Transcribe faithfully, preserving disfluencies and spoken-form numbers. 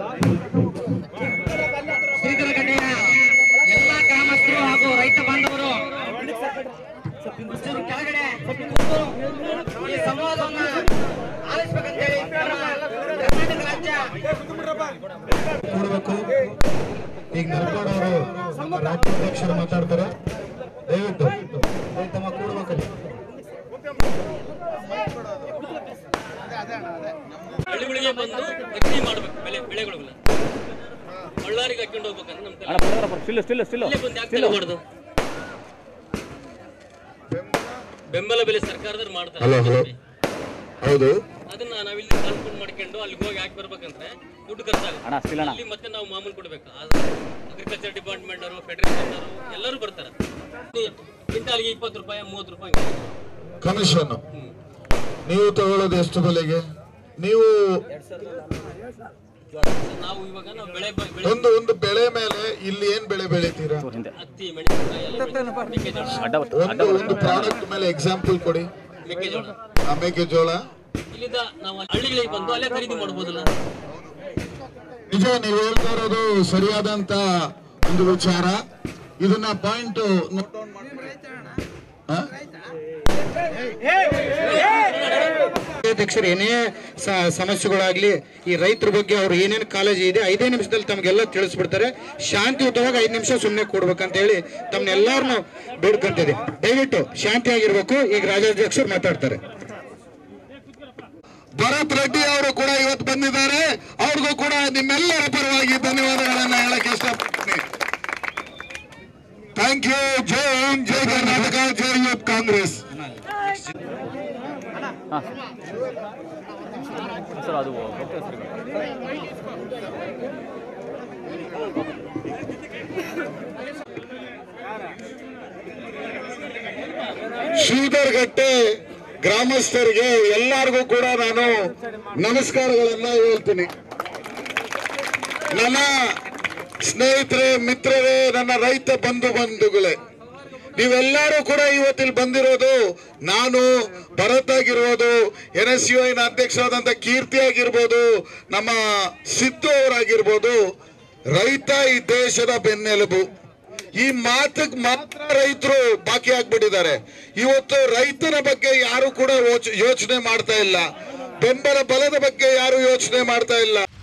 ಶ್ರೀಕರಗಡ್ಡೆಯ ಎಲ್ಲ ಗ್ರಾಮಸ್ಥರು ಹಾಗೂ ರೈತ ಬಾಂಧವರು ಕೆಳಗಡೆ ಈ ಸಂವಾದವನ್ನ ಆಲಿಸಬೇಕಂತೇಳಿ ಕರ್ನಾಟಕ ರಾಜ್ಯ ಕೊಡಬೇಕು. ಈಗ ನರಕೋಡ್ ಅವರು ನಮ್ಮ ರಾಜ್ಯಾಧ್ಯಕ್ಷರು ಮಾತಾಡ್ತಾರೆ. ದಯವಿಟ್ಟು ತಮ್ಮ ಕೂಡಬೇಕಲ್ಲಿ ಹಳ್ಳಿಗಳಿಗೆ ಬಂದು ಅಕ್ಕಿ ಮಾಡ್ಬೇಕು ಬೆಳೆ ಬೆಳೆಗಳಿಗೆಲ್ಲ ಬಳ್ಳಾರಿಗೆ ಹಾಕೊಂಡು ಹೋಗ್ಬೇಕಂದ್ರೆ ಬೆಂಬಲ ಬೆಲೆ ಸರ್ಕಾರದವ್ರು ಮಾಡ್ತಾರೆ. ಹೌದು, ಅದನ್ನ ನಾವಿಲ್ಲಿ ಕಾನ್ಫೋನ್ ಮಾಡ್ಕೊಂಡು ಅಲ್ಲಿಗೆ ಹೋಗಿ ಹಾಕಿ ಬರ್ಬೇಕಂದ್ರೆ ದುಡ್ಡು ಖರ್ಚಾಗುತ್ತೆ. ಅಲ್ಲಿ ಮತ್ತೆ ನಾವು ಮಾಮೂಲು ಕೊಡ್ಬೇಕು. ಅಗ್ರಿಕಲ್ಚರ್ ಡಿಪಾರ್ಟ್ಮೆಂಟ್ ಅವರು, ಫೆಡರೇಷನ್ ಅವರು ಎಲ್ಲರೂ ಬರ್ತಾರೆ. ಕ್ವಿಂಟಾಲ್ಗೆ ಇಪ್ಪತ್ತು ರೂಪಾಯಿ ಮೂವತ್ತು ರೂಪಾಯಿ ಕಮಿಷನ್. ನೀವು ತಗೊಳ್ಳೋದು ಎಷ್ಟು ಬೆಲೆಗೆ? ನೀವು ನಾವು ಇವಾಗ ನಾವು ಬೆಳೆ ಒಂದು ಒಂದು ಬೆಳೆ ಮೇಲೆ ಇಲ್ಲಿ ಏನ್ ಬೆಳೆ ಬೆಳಿತೀರಾ? ಹತ್ತಿ, ಮೆಣಸಿನಕಾಯಿ, ಒಂದು ಒಂದು ಪ್ರಾಡಕ್ಟ್ ಮೇಲೆ ಎಕ್ಸಾಂಪಲ್ ಕೊಡಿ. ಮೆಕ್ಕೆಜೋಳ. ಮೆಕ್ಕೆಜೋಳ ಇಲ್ಲಿಂದ ನಾವು ಹಳ್ಳಿಗಳಿಗೆ ಬಂದು ಅಲ್ಲೇ ಖರೀದಿ ಮಾಡಬಹುದಲ್ಲ? ನಿಜ, ನೀವು ಹೇಳ್ತಾ ಇರೋದು ಸರಿಯಾದಂತ ಒಂದು ವಿಚಾರ. ಇದನ್ನ ಪಾಯಿಂಟ್ ನೋಟ್ ಡೌನ್ ಅಧ್ಯಕ್ಷರು ಏನೇ ಸಮಸ್ಯೆಗಳಾಗ್ಲಿ ಈ ರೈತರ ಬಗ್ಗೆ ಅವ್ರು ಏನೇನು ಕಾಳಜಿ ಇದೆ ಐದೇ ನಿಮಿಷದಲ್ಲಿ ತಮಗೆಲ್ಲ ತಿಳಿಸ್ಬಿಡ್ತಾರೆ. ಶಾಂತಿಯುತವಾಗಿ ಐದು ನಿಮಿಷ ಸುಮ್ಮನೆ ಕೊಡ್ಬೇಕಂತ ಹೇಳಿ ತಮ್ಮನ್ನೆಲ್ಲರನ್ನು ಬೇಡ್ಕೊಂತಿದೆ. ದಯವಿಟ್ಟು ಶಾಂತಿಯಾಗಿರ್ಬೇಕು. ಈಗ ರಾಜ್ಯಾಧ್ಯಕ್ಷರು ಮಾತಾಡ್ತಾರೆ. ಭರತ್ ರೆಡ್ಡಿ ಅವರು ಕೂಡ ಇವತ್ತು ಬಂದಿದ್ದಾರೆ. ಅವ್ರಿಗೂ ಕೂಡ ನಿಮ್ಮೆಲ್ಲರ ಪರವಾಗಿ ಧನ್ಯವಾದಗಳನ್ನ ಹೇಳಕ್ಕೆ ಇಷ್ಟಪಡ್ತೀನಿ. Thank you. ಜೈ ಹಿಂದ್, ಜೈ ಕರ್ನಾಟಕ, ಜೈ ಯೂತ್ ಕಾಂಗ್ರೆಸ್. ಶ್ರೀಧರ್ಘಟ್ಟೆ ಗ್ರಾಮಸ್ಥರಿಗೆ ಎಲ್ಲರಿಗೂ ಕೂಡ ನಾನು ನಮಸ್ಕಾರಗಳನ್ನ ಹೇಳ್ತೀನಿ. ನನ್ನ ಸ್ನೇಹಿತರೆ, ಮಿತ್ರರೇ, ನನ್ನ ರೈತ ಬಂಧು ಬಂಧುಗಳೇ, ನೀವೆಲ್ಲರೂ ಕೂಡ ಇವತ್ತಿಲ್ಲಿ ಬಂದಿರೋದು, ನಾನು ಭರತ್ ಆಗಿರ್ಬೋದು, ಎನ್ ಎಸ್ ಯು ಐನ ಅಧ್ಯಕ್ಷರಾದಂಥ ಕೀರ್ತಿ ಆಗಿರ್ಬೋದು, ನಮ್ಮ ಸಿದ್ದು ಅವರಾಗಿರ್ಬೋದು, ರೈತ ಈ ದೇಶದ ಬೆನ್ನೆಲುಬು. ಈ ಮಾತಿಗೆ ಮಾತ್ರ ರೈತರು ಬಾಕಿ ಆಗ್ಬಿಟ್ಟಿದ್ದಾರೆ. ಇವತ್ತು ರೈತನ ಬಗ್ಗೆ ಯಾರು ಕೂಡ ಯೋಚನೆ ಮಾಡ್ತಾ ಇಲ್ಲ. ಬೆಂಬಲ ಬಲದ ಬಗ್ಗೆ ಯಾರು ಯೋಚನೆ ಮಾಡ್ತಾ ಇಲ್ಲ.